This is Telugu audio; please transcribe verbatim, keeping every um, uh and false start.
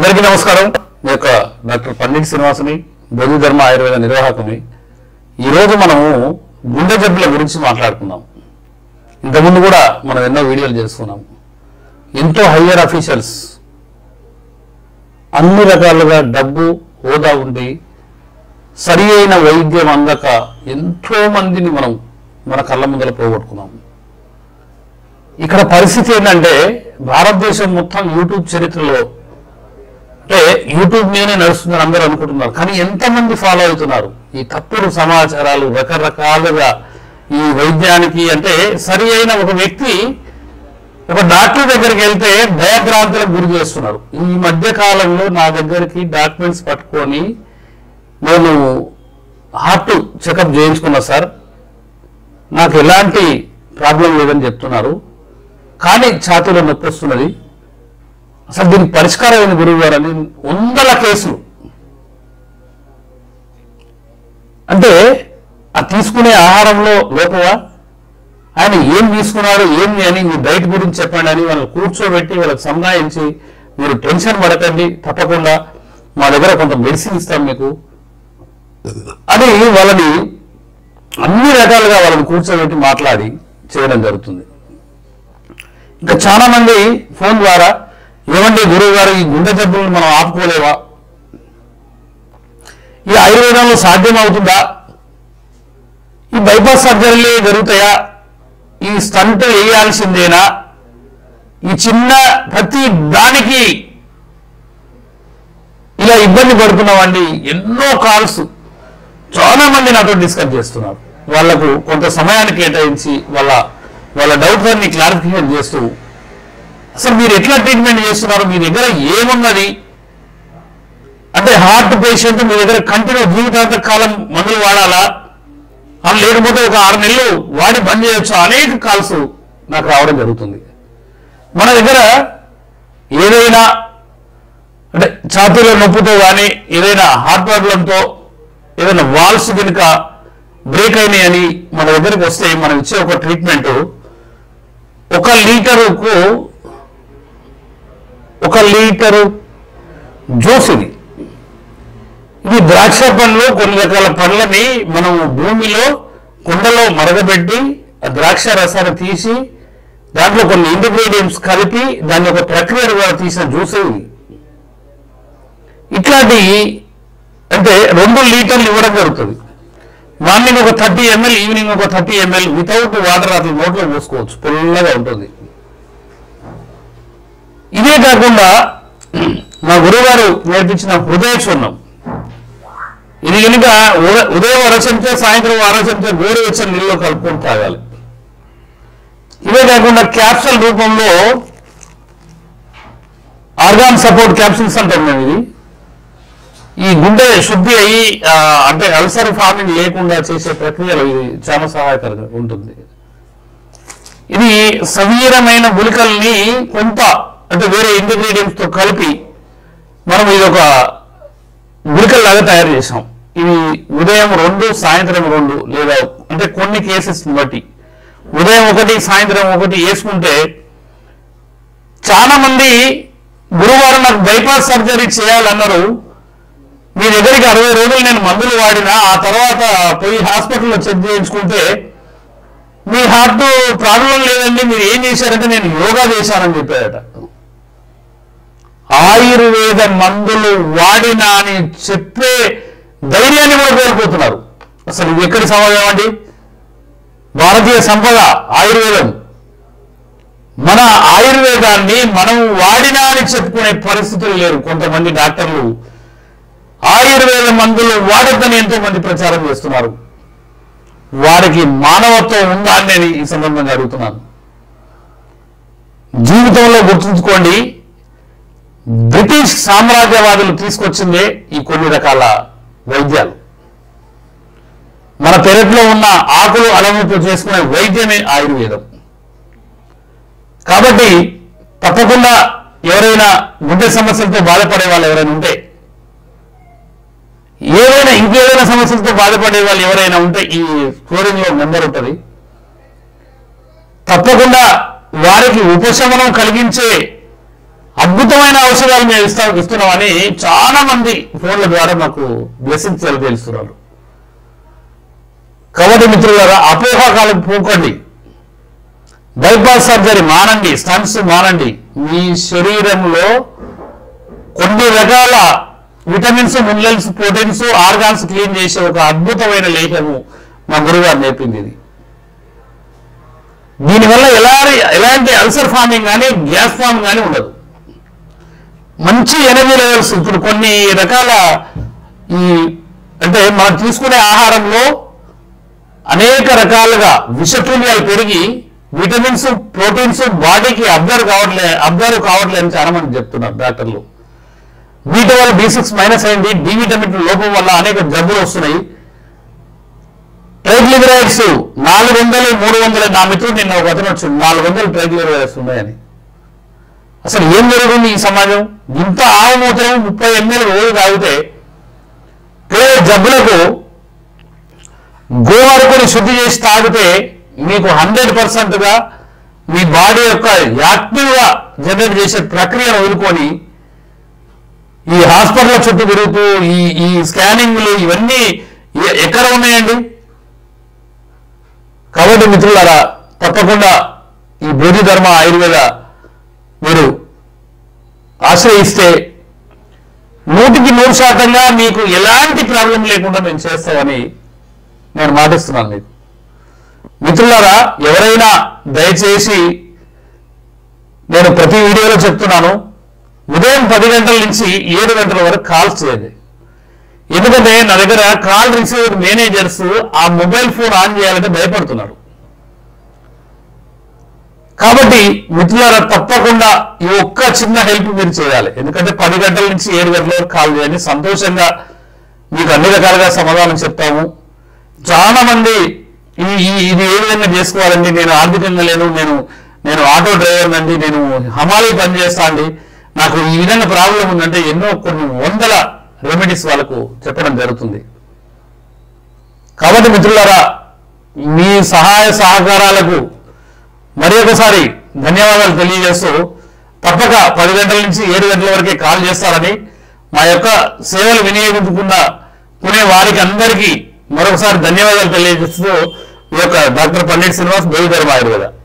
అందరికీ నమస్కారం. నేను డాక్టర్ పండిట్ శ్రీనివాసుని, బోధి ధర్మ ఆయుర్వేద నిర్వాహకుని. ఈరోజు మనము గుండె జబ్బుల గురించి మాట్లాడుకుందాం. ఇంతకుముందు కూడా మనం ఎన్నో వీడియోలు చేసుకున్నాం. ఎంతో హయ్యర్ అఫీషియల్స్ అన్ని రకాలుగా డబ్బు హోదా ఉండి సరి అయిన వైద్యం అందక ఎంతో మందిని మనం మన కళ్ళ ముందర పోగొట్టుకున్నాం. ఇక్కడ పరిస్థితి ఏంటంటే భారతదేశం మొత్తం యూట్యూబ్ చరిత్రలో అంటే యూట్యూబ్ మీదనే నడుస్తుందని అందరూ అనుకుంటున్నారు. కానీ ఎంతమంది ఫాలో అవుతున్నారు? ఈ తప్పుడు సమాచారాలు రకరకాలుగా ఈ వైద్యానికి అంటే సరి అయిన ఒక వ్యక్తి ఒక డాక్టర్ దగ్గరికి వెళ్తే భయభ్రాంతులకు గురి చేస్తున్నారు. ఈ మధ్య కాలంలో నా దగ్గరికి డాక్యుమెంట్స్ పట్టుకొని నేను హార్ట్ చెకప్ చేయించుకున్నా సార్, నాకు ఎలాంటి ప్రాబ్లం లేదని చెప్తున్నారు, కానీ ఛాతీలో నొప్పి వస్తున్నది, అసలు దీనికి పరిష్కారం అయిన గురువు గారు అని వందల కేసులు. అంటే ఆ తీసుకునే ఆహారంలో లోపవా, ఆయన ఏం తీసుకున్నాడు ఏంది అని మీ డైట్ గురించి చెప్పండి అని వాళ్ళని కూర్చోబెట్టి వాళ్ళకి సంధాయించి మీరు టెన్షన్ పడకండి, తప్పకుండా మా దగ్గర కొంత మెడిసిన్ ఇస్తాం మీకు అని వాళ్ళని అన్ని రకాలుగా వాళ్ళని కూర్చోబెట్టి మాట్లాడి చేయడం జరుగుతుంది. ఇంకా చాలా మంది ఫోన్ ద్వారా ఏమండి గురువు గారు ఈ గుండె జబ్బులను మనం ఆపుకోలేవా, ఈ ఆయుర్వేదంలో సాధ్యం అవుతుందా, ఈ బైపాస్ సర్జరీలు జరుగుతాయా, ఈ స్టంట్ వేయాల్సిందేనా, ఈ చిన్న ప్రతి దానికి ఇలా ఇబ్బంది పడుతున్నామండి. ఎన్నో కాల్స్ చాలా మంది నాతో డిస్కస్ చేస్తున్నారు. వాళ్లకు కొంత సమయాన్ని కేటాయించి వాళ్ళ వాళ్ళ డౌట్స్ అన్ని క్లారిఫికేషన్ చేస్తూ అసలు మీరు ఎట్లా ట్రీట్మెంట్ చేస్తున్నారు, మీ దగ్గర ఏమున్నది అంటే హార్ట్ పేషెంట్ మీ దగ్గర కంటిన్యూ జీవితాంత కాలం మందులు వాడాలా, లేకపోతే ఒక ఆరు నెలలు వాడి బంద్ చేయొచ్చు, అనేక కాల్స్ నాకు రావడం జరుగుతుంది. మన దగ్గర ఏదైనా అంటే ఛాతీలో నొప్పితో కానీ ఏదైనా హార్ట్ ప్రాబ్లంతో ఏదైనా వాల్స్ కనుక బ్రేక్ అయినాయి అని మన దగ్గరికి వస్తే మనం ఇచ్చే ఒక ట్రీట్మెంట్ ఒక లీటరుకు ఒక లీటరు జ్యూస్ ఇది ఇది ద్రాక్ష పండ్లు, కొన్ని రకాల పండ్లని మనం భూమిలో కుండలో మరగబెట్టి ఆ ద్రాక్ష రసాన్ని తీసి దాంట్లో కొన్ని ఇంగ్రీడియంట్స్ కలిపి దాన్ని ఒక ప్రక్రియ ద్వారా తీసిన జ్యూస్ ఇది. ఇట్లాంటి అంటే రెండు లీటర్లు ఇవ్వడం జరుగుతుంది. మార్నింగ్ ఒక థర్టీ ఎంఎల్, ఈవినింగ్ ఒక థర్టీ ఎంఎల్ వితౌట్ వాటర్ అట్లా నోట్లో పోసుకోవచ్చు, పుల్లగా ఉంటుంది. ఇదే కాకుండా మా గురువుగారు నేర్పించిన హృదయ చూర్ణం, ఇది కనుక ఉదయం అరచెంచా సాయంత్రం అరచెంచా గోరువెచ్చని నీళ్ళలో కలుపుకొని తాగాలి. ఇవే కాకుండా క్యాప్సూల్ రూపంలో ఆర్గాన్ సపోర్ట్ క్యాప్సూల్స్ అంటాం మేము. ఇది ఈ గుండె శుద్ధి అయ్యి అంటే అల్సర్ ఫార్మింగ్ లేకుండా చేసే ప్రక్రియలో ఇది చాలా సహాయకరంగా ఉంటుంది. ఇది సవీరమైన గుళికల్ని కొంత అంటే వేరే ఇంగ్రీడియంట్స్ తో కలిపి మనం ఇది ఒక గుళికల్లాగా తయారు చేసాం. ఇవి ఉదయం రెండు సాయంత్రం రెండు లేదా అంటే కొన్ని కేసెస్ బట్టి ఉదయం ఒకటి సాయంత్రం ఒకటి వేసుకుంటే చాలా మంది గురువారం నాకు బైపాస్ సర్జరీ చేయాలన్నారు, మీ దగ్గరికి అరవై రోజులు నేను మందులు వాడినా ఆ తర్వాత పోయి హాస్పిటల్లో చెక్ చేయించుకుంటే మీ హార్ట్ ప్రాబ్లం లేదండి, మీరు ఏం చేశారంటే నేను యోగా చేశానని చెప్పారట. ఆయుర్వేద మందులు వాడినా అని చెప్పే ధైర్యాన్ని కూడా కోల్పోతున్నారు. అసలు ఇది ఎక్కడి సమాజం అండి? భారతీయ సంపద ఆయుర్వేదం. మన ఆయుర్వేదాన్ని మనం వాడినా అని చెప్పుకునే పరిస్థితులు లేరు. కొంతమంది డాక్టర్లు ఆయుర్వేద మందులు వాడొద్దని ఎంతో మంది ప్రచారం చేస్తున్నారు. వారికి మానవత్వం ఉందా అని నేను ఈ సందర్భంగా అడుగుతున్నాను. జీవితంలో గుర్తుంచుకోండి, బ్రిటిష్ సామ్రాజ్యవాదులు తీసుకొచ్చిందే ఈ కొన్ని రకాల వైద్యాలు. మన పెరట్లో ఉన్న ఆకులు అలముతో చేసుకునే వైద్యమే ఆయుర్వేదం. కాబట్టి తప్పకుండా ఎవరైనా గుండె సమస్యలతో బాధపడే వాళ్ళు ఎవరైనా ఉంటే, ఏదైనా ఇంకేదైనా సమస్యలతో బాధపడే వాళ్ళు ఎవరైనా ఉంటే ఈ స్టోరీలో నెంబర్ ఉంటుంది. తప్పకుండా వారికి ఉపశమనం కలిగించే అద్భుతమైన ఔషధాలు మేము ఇస్తా ఇస్తున్నామని చాలా మంది ఫోన్ల ద్వారా మాకు బ్లెస్సింగ్స్ తెలుస్తున్నారు. కాబట్టి మిత్రులారా, అపోహకాలకు పోకండి, బైపాస్ సర్జరీ మానండి, స్టంట్స్ మానండి. మీ శరీరంలో కొన్ని రకాల vitamins, minerals, proteins, organs clean చేసే ఒక అద్భుతమైన లేఖము మా గురుగారు నేర్పింది. ఇది దీనివల్ల ఎలా ఎలాంటి అల్సర్ ఫార్మింగ్ కానీ గ్యాస్ ఫార్మ్ కానీ ఉండదు. మంచి ఎనర్జీ లెవెల్స్, ఇప్పుడు కొన్ని రకాల ఈ అంటే మనం తీసుకునే ఆహారంలో అనేక రకాలుగా విషతుల్యాలు పెరిగి విటమిన్స్, ప్రోటీన్స్ బాడీకి అబ్జర్వ్ కావట్లే అబ్జర్వ్ కావట్లేదు అని చాలా మంది చెప్తున్నారు డాక్టర్లు. వీటి వల్ల బి సిక్స్ మైనస్ అయింది, డి విటమిన్ లోపం వల్ల అనేక జబ్బులు వస్తున్నాయి. ట్రైగ్లిజరైడ్స్ నాలుగు వందలు మూడు వందలు నా మిత్రుడు నిన్న ఒక అతను వచ్చింది, నాలుగు వందలు ట్రైగ్లిజరైడ్స్ ఉన్నాయని. అసలు ఏం జరుగుతుంది ఈ సమాజం? ఇంత ఆవుమూత్రం ముప్పై ఎంఎల్ రోజు తాగితే కేవలం జబ్బులకు గోవారుకొని శుద్ధి చేసి తాగితే మీకు హండ్రెడ్ పర్సెంట్ గా మీ బాడీ యొక్క యాక్టివ్ గా జనరేట్ చేసే ప్రక్రియను వదులుకొని ఈ హాస్పిటల్ చుట్టూ తిరుగుతూ ఈ ఈ స్కానింగ్లు ఇవన్నీ ఎక్కడ ఉన్నాయండి? కాబట్టి మిత్రులారా, తప్పకుండా ఈ బోధిధర్మ ఆయుర్వేద మీరు ఆశ్రయిస్తే నూటికి నూరు శాతంగా మీకు ఎలాంటి ప్రాబ్లం లేకుండా మేము చేస్తామని నేను మాటిస్తున్నాను మీకు. మిత్రులారా, ఎవరైనా దయచేసి నేను ప్రతి వీడియోలో చెప్తున్నాను, ఉదయం పది గంటల నుంచి ఏడు గంటల వరకు కాల్స్ చేయండి. ఎందుకంటే నా దగ్గర కాల్ రిసీవర్ మేనేజర్స్ ఆ మొబైల్ ఫోన్ ఆన్ చేయాలంటే భయపడుతున్నారు. కాబట్టి మిత్రులారా, తప్పకుండా ఈ ఒక్క చిన్న హెల్ప్ మీరు చేయాలి. ఎందుకంటే పది గంటల నుంచి ఏడు గంటల వరకు కాల్ చేయండి. సంతోషంగా మీకు అన్ని రకాలుగా సమాధానం చెప్తాము. చాలా మంది ఈ ఇది ఏ విధంగా చేసుకోవాలండి, నేను ఆర్థికంగా లేను, నేను నేను ఆటో డ్రైవర్ అండి, నేను హమాలీ పని చేస్తా అండి, నాకు ఈ విధంగా ప్రాబ్లం ఉందంటే ఎన్నో కొన్ని వందల రెమెడీస్ వాళ్ళకు చెప్పడం జరుగుతుంది. కాబట్టి మిత్రులారా, మీ సహాయ సహకారాలకు మరి ఒకసారి ధన్యవాదాలు తెలియజేస్తూ తప్పక పది గంటల నుంచి ఏడు గంటల వరకే కాల్ చేస్తారని మా యొక్క సేవలు వినియోగించుకున్న కొనే వారికి అందరికీ మరొకసారి ధన్యవాదాలు తెలియజేస్తూ ఈ యొక్క డాక్టర్ పండిట్ శ్రీనివాస్ బోధిధర్మ ఆయుర్వేద.